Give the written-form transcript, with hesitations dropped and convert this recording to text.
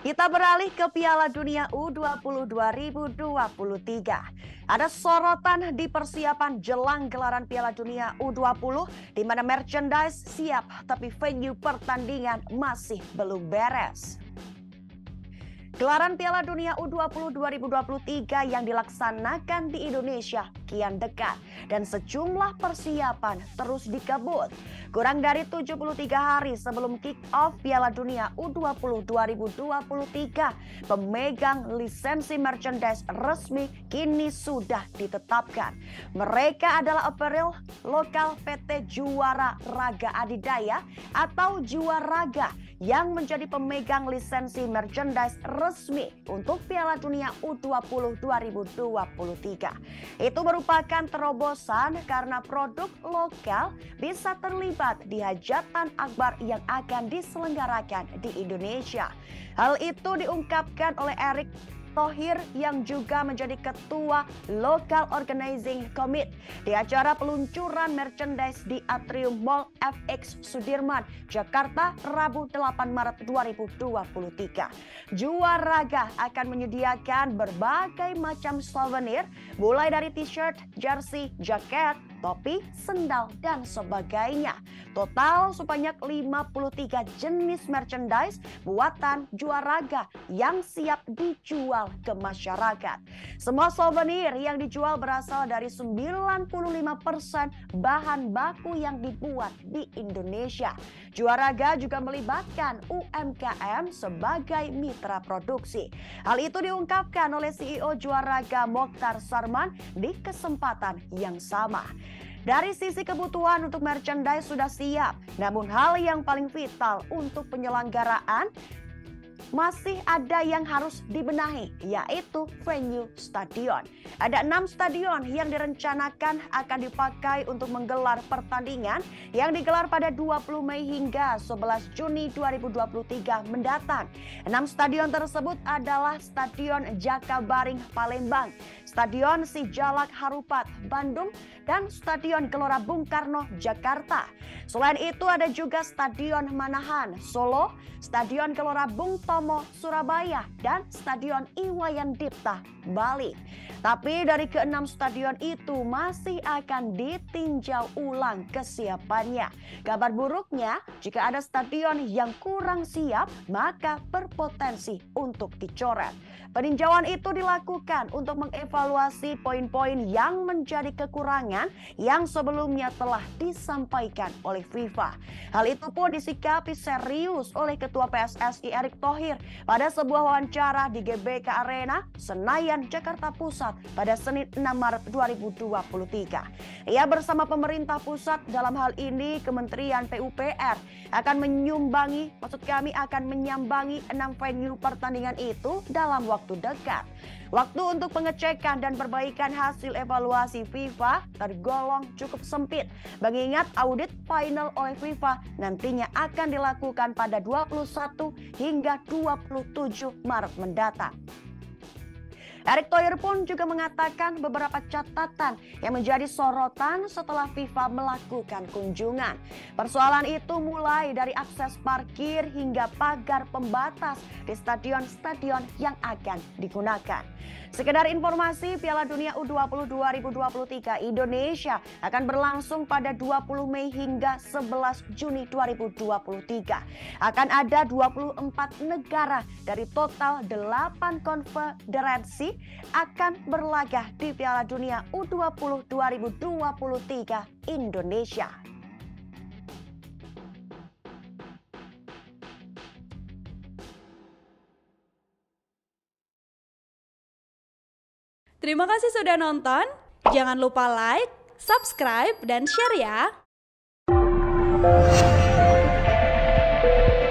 Kita beralih ke Piala Dunia U20 2023. Ada sorotan di persiapan jelang gelaran Piala Dunia U20 di mana merchandise siap tapi venue pertandingan masih belum beres. Gelaran Piala Dunia U20 2023 yang dilaksanakan di Indonesia kian dekat dan sejumlah persiapan terus dikebut. Kurang dari 73 hari sebelum kick-off Piala Dunia U20 2023, pemegang lisensi merchandise resmi kini sudah ditetapkan. Mereka adalah apparel lokal PT Juara Raga Adidaya atau Juaraga yang menjadi pemegang lisensi merchandise resmi untuk Piala Dunia U20 2023. Itu merupakan terobosan karena produk lokal bisa terlibat di hajatan akbar yang akan diselenggarakan di Indonesia. Hal itu diungkapkan oleh Erick Thohir yang juga menjadi ketua Local Organizing Committee di acara peluncuran merchandise di Atrium Mall FX Sudirman, Jakarta, Rabu 8 Maret 2023. Juaraga akan menyediakan berbagai macam souvenir mulai dari t-shirt, jersey, jaket, topi, sendal, dan sebagainya. Total sebanyak 53 jenis merchandise buatan Juaraga yang siap dijual ke masyarakat. Semua souvenir yang dijual berasal dari 95% bahan baku yang dibuat di Indonesia. Juaraga juga melibatkan UMKM sebagai mitra produksi. Hal itu diungkapkan oleh CEO Juaraga Mokhtar Sarman di kesempatan yang sama. Dari sisi kebutuhan untuk merchandise sudah siap, namun hal yang paling vital untuk penyelenggaraan masih ada yang harus dibenahi, yaitu venue stadion. Ada 6 stadion yang direncanakan akan dipakai untuk menggelar pertandingan yang digelar pada 20 Mei hingga 11 Juni 2023 mendatang. 6 stadion tersebut adalah Stadion Jakabaring Palembang, Stadion Sijalak Harupat Bandung, dan Stadion Gelora Bung Karno Jakarta. Selain itu ada juga Stadion Manahan Solo, Stadion Gelora Bung Tomo Surabaya, dan Stadion Iwayan Dipta Bali. Tapi dari ke-6 stadion itu masih akan ditinjau ulang kesiapannya. Kabar buruknya, jika ada stadion yang kurang siap, maka berpotensi untuk dicoret. Peninjauan itu dilakukan untuk mengevaluasi poin-poin yang menjadi kekurangan yang sebelumnya telah disampaikan oleh FIFA. Hal itu pun disikapi serius oleh Ketua PSSI Erick Thohir pada sebuah wawancara di GBK Arena, Senayan, Jakarta Pusat pada Senin 6 Maret 2023. Ia bersama pemerintah pusat, dalam hal ini Kementerian PUPR, akan menyambangi 6 venue pertandingan itu dalam waktu dekat. Waktu untuk pengecekan dan perbaikan hasil evaluasi FIFA tergolong cukup sempit, mengingat audit final oleh FIFA nantinya akan dilakukan pada 21 hingga 27 Maret mendatang. Erick Thohir pun juga mengatakan beberapa catatan yang menjadi sorotan setelah FIFA melakukan kunjungan. Persoalan itu mulai dari akses parkir hingga pagar pembatas di stadion-stadion yang akan digunakan. Sekedar informasi, Piala Dunia U20 2023 Indonesia akan berlangsung pada 20 Mei hingga 11 Juni 2023. Akan ada 24 negara dari total 8 konfederasi akan berlaga di Piala Dunia U20 2023 Indonesia. Terima kasih sudah nonton. Jangan lupa like, subscribe, dan share ya.